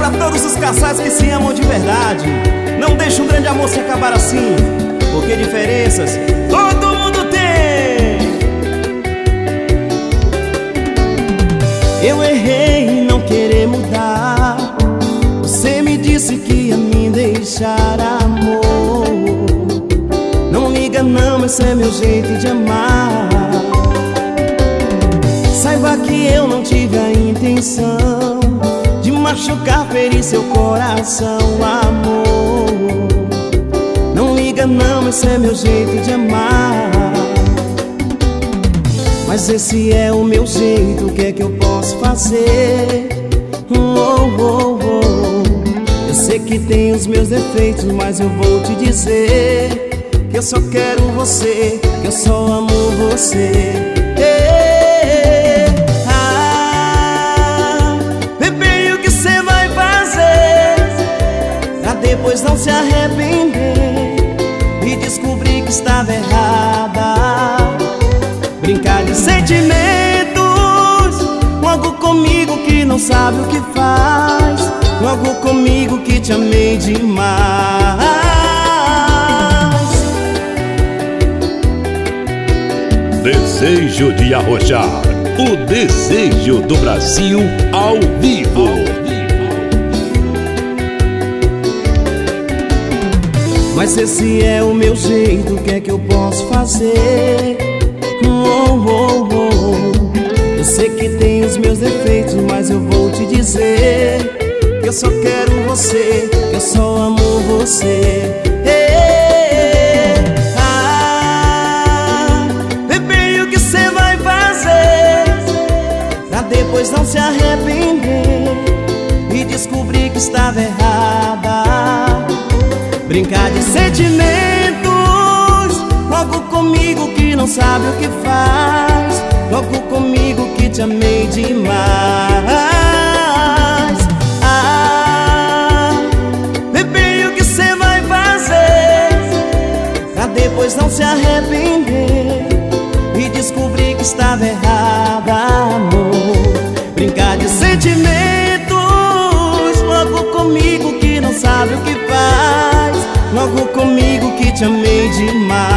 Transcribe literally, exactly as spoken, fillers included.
pra todos os casais que se amam de verdade. Não deixe um grande amor se acabar assim, porque diferenças todo mundo tem. Eu errei em não querer mudar. Você me disse que ia me deixar, amor. Não liga não, esse é meu jeito de amar. Saiba que eu não tive a intenção de machucar, ferir seu coração, amor. Não liga não, esse é meu jeito de amar. Mas esse é o meu jeito, o que é que eu posso fazer? Oh, oh, oh. Eu sei que tem os meus defeitos, mas eu vou te dizer que eu só quero você, que eu só amo você. Ei, ah, bebê, o que você vai fazer pra depois não se arrepender e descobrir que estava errada? Brincar de sentimentos logo comigo que não sabe o que faz, logo comigo que te amei demais. Desejo de arrojar, o desejo do Brasil ao vivo. Mas esse é o meu jeito, o que é que eu posso fazer? Oh, oh, oh. Eu sei que tem os meus defeitos, mas eu vou te dizer que eu só quero você, que eu só amo você. Ei, ah, bebê, o que você vai fazer pra depois não se arrepender e descobrir que estava errada? Brincar de sentimentos logo comigo que não sabe o que faz, logo comigo que te amei demais. Ah, bebê, o que você vai fazer pra depois não se arrepender e descobrir que estava errada, amor? Brincar de sentimentos logo comigo que não sabe o que faz, logo comigo que te amei demais.